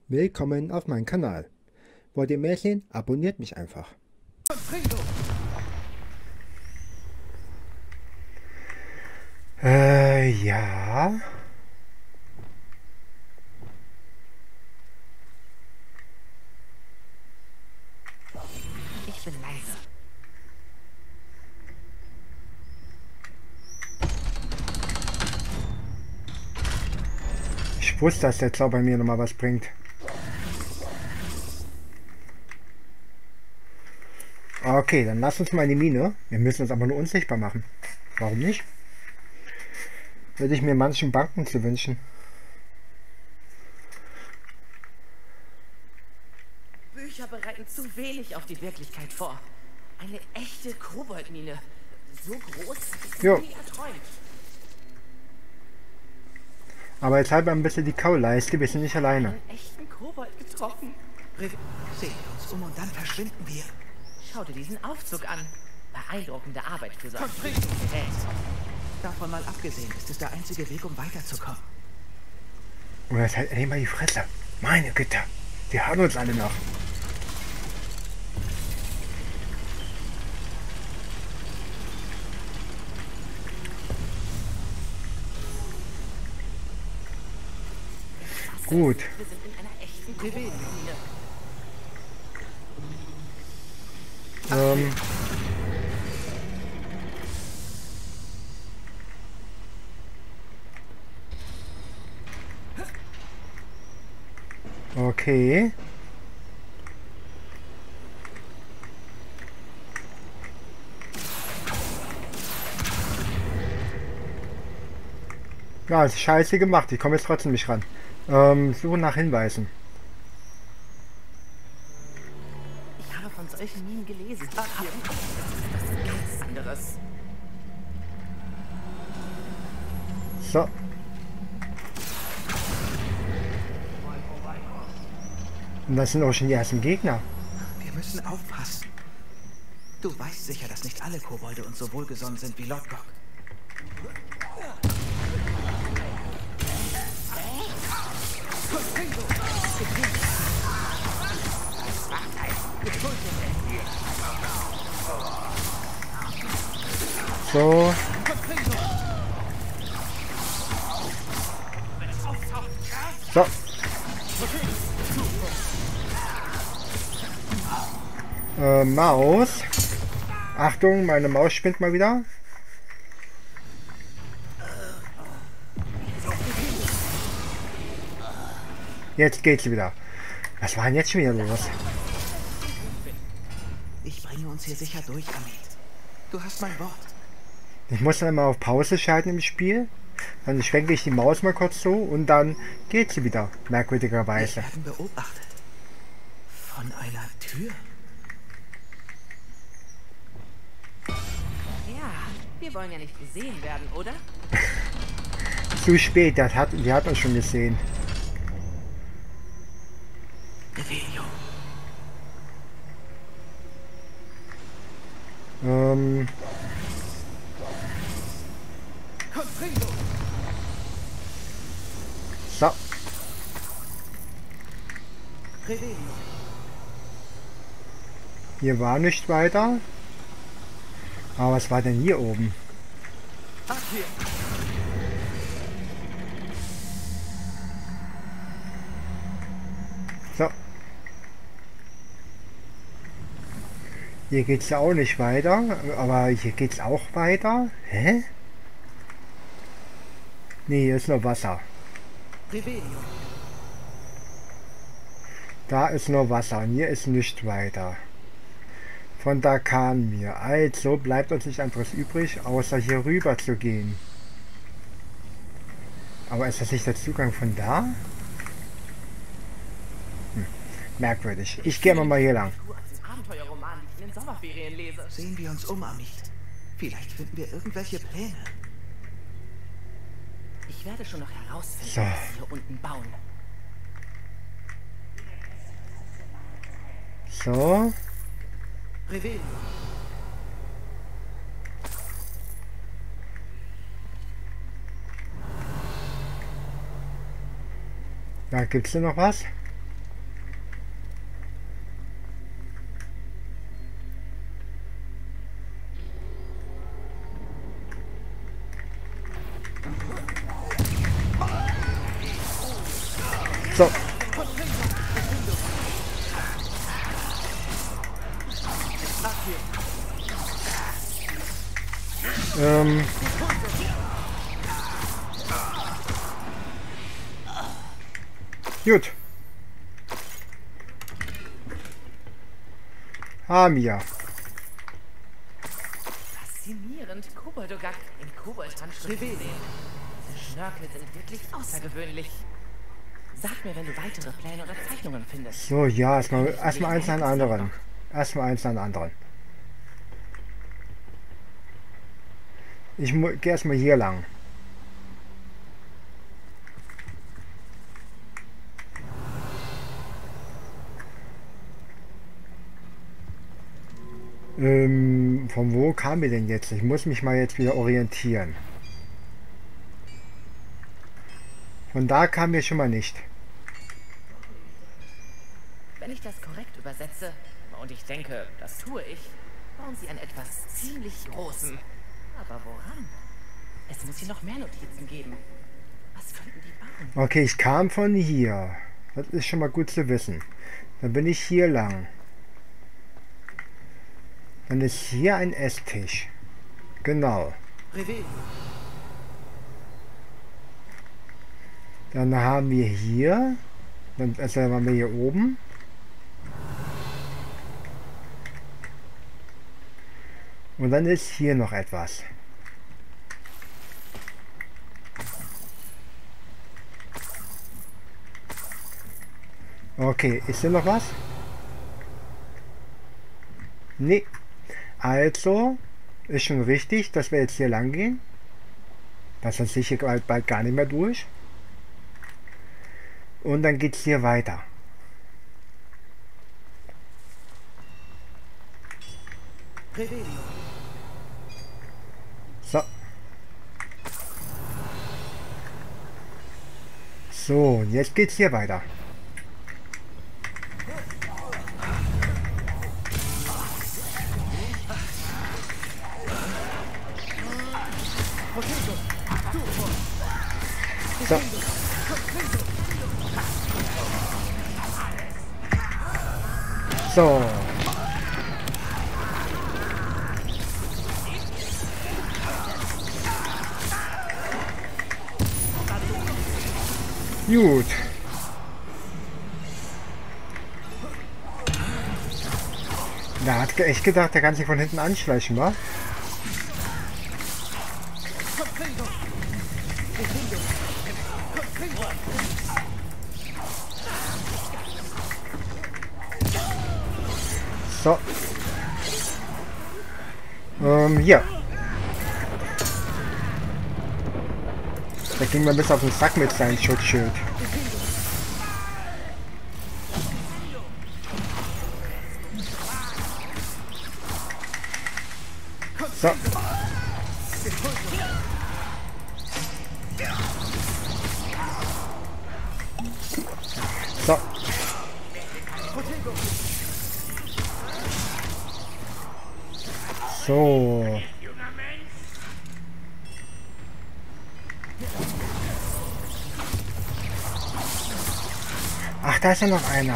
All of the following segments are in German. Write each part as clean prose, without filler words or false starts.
Willkommen auf meinem Kanal. Wollt ihr mehr sehen? Abonniert mich einfach. Ja. Ich bin leise. Ich wusste, dass der Zauber mir nochmal was bringt. Okay, dann lass uns mal in die Mine. Wir müssen uns aber nur unsichtbar machen. Warum nicht? Würde ich mir manchen Banken zu wünschen. Bücher bereiten zu wenig auf die Wirklichkeit vor. Eine echte Koboldmine. So groß, Jo. wie erträumt. Aber jetzt halt mal ein bisschen die Kauleiste, wir sind nicht alleine. Einen echten Kobold getroffen. Sehen uns um und dann verschwinden wir. Schau dir diesen Aufzug an. Beeindruckende Arbeit für so ein Konflikt. Gerät. Davon mal abgesehen ist es der einzige Weg, um weiterzukommen. Und jetzt halt ey, mal die Fresse. Meine Güte, die haben uns alle noch. Gut. Wir sind in einer echten Koboldmine. Okay. Ja, ist scheiße gemacht. Ich komme jetzt trotzdem nicht ran. Suche nach Hinweisen. Ich habe von solchen Minen gelesen. Ach, hier. Das ist etwas ganz anderes. So. Und das sind auch schon die ersten Gegner. Wir müssen aufpassen. Du weißt sicher, dass nicht alle Kobolde uns so wohlgesonnen sind wie Lodgok. So. So. Maus. Achtung, meine Maus spinnt mal wieder. Jetzt geht sie wieder. Was war denn jetzt schon wieder los? Ich bringe uns hier sicher durch, Amit. Du hast mein Wort. Ich muss dann mal auf Pause schalten im Spiel. Dann schwenke ich die Maus mal kurz so und dann geht sie wieder. Wir Merkwürdigerweise. werden beobachtet. Von einer Tür? Ja, wir wollen ja nicht gesehen werden, oder? Zu spät, die hat uns schon gesehen. Revelio. So. Revelio. Hier war nicht weiter. Aber was war denn hier oben? Ach, hier. So. Hier geht's ja auch nicht weiter, aber hier geht's auch weiter. Hä? Nee, hier ist nur Wasser. Revelio. Da ist nur Wasser und hier ist nicht weiter. Von da kamen wir. Also bleibt uns nichts anderes übrig, außer hier rüber zu gehen. Aber ist das nicht der Zugang von da? Merkwürdig. Ich gehe mal hier lang. Du als Abenteuerroman, die ich in den Sommerferien lese. Sehen wir uns um, Amit. Vielleicht finden wir irgendwelche Pläne. Ich werde schon noch herausfinden, So. was sie hier unten bauen. So. Revelio. Da gibt's hier noch was. So. Gut. Haben wir. Faszinierend, Koboldogak in Koboldhandschuhen sehen. Diese Schnörkel sind wirklich außergewöhnlich. Sag mir, wenn du weitere Pläne oder Zeichnungen findest. So, ja, erstmal eins an anderen. Erstmal eins an anderen. Ich gehe erstmal hier lang. Von wo kamen wir denn jetzt? Ich muss mich mal jetzt wieder orientieren. Von da kamen wir schon mal nicht. Wenn ich das korrekt übersetze, und ich denke, das tue ich, bauen sie an etwas ziemlich Großem. Aber woran? Es muss hier noch mehr Notizen geben. Was könnten die bauen? Okay, ich kam von hier. Das ist schon mal gut zu wissen. Dann bin ich hier lang. Dann ist hier ein Esstisch. Genau. Dann haben wir hier, also haben wir hier oben. Und dann ist hier noch etwas. Okay, ist hier noch was? Nee. Also, ist schon richtig, dass wir jetzt hier lang gehen. Das ist sicher bald gar nicht mehr durch. Und dann geht es hier weiter. So. So, jetzt geht's hier weiter. So. So. Gut. Da hat echt gedacht, der kann sich von hinten anschleichen, wa? So. Hier. Da ging man bis auf den Sack mit seinem Schutzschild. So. So. So. Ach, da ist ja noch einer.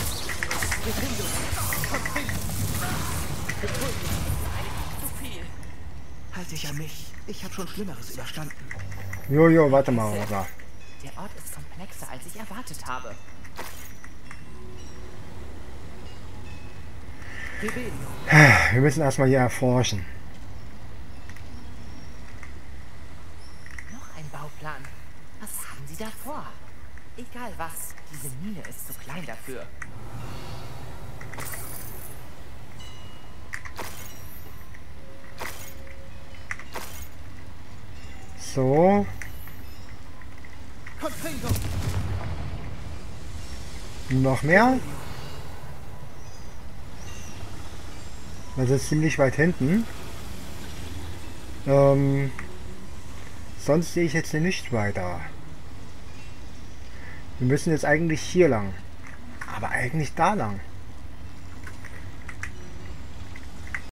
Halt dich an mich. Ich habe schon Schlimmeres überstanden. Jojo, warte mal, oder? Der Ort ist komplexer, als ich erwartet habe. Wir müssen erstmal hier erforschen. Noch ein Bauplan. Was haben Sie da vor? Egal was, diese Mine ist zu klein dafür. So. Noch mehr? Das ist ziemlich weit hinten. Sonst sehe ich jetzt hier nicht weiter. Wir müssen jetzt eigentlich hier lang. Aber eigentlich da lang.